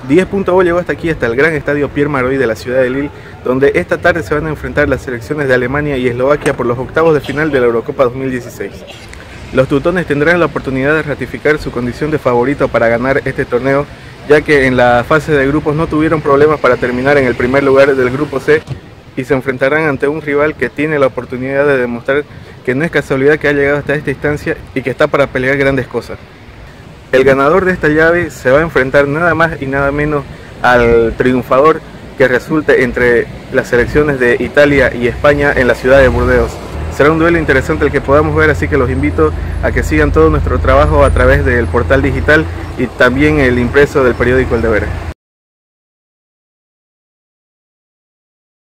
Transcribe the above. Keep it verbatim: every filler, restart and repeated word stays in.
diez punto o llegó hasta aquí, hasta el gran estadio Pierre Maroy de la ciudad de Lille, donde esta tarde se van a enfrentar las selecciones de Alemania y Eslovaquia por los octavos de final de la Eurocopa dos mil dieciséis. Los teutones tendrán la oportunidad de ratificar su condición de favorito para ganar este torneo, ya que en la fase de grupos no tuvieron problemas para terminar en el primer lugar del grupo C y se enfrentarán ante un rival que tiene la oportunidad de demostrar que no es casualidad que ha llegado hasta esta instancia y que está para pelear grandes cosas. El ganador de esta llave se va a enfrentar nada más y nada menos al triunfador que resulte entre las selecciones de Italia y España en la ciudad de Burdeos. Será un duelo interesante el que podamos ver, así que los invito a que sigan todo nuestro trabajo a través del portal digital y también el impreso del periódico El Deber.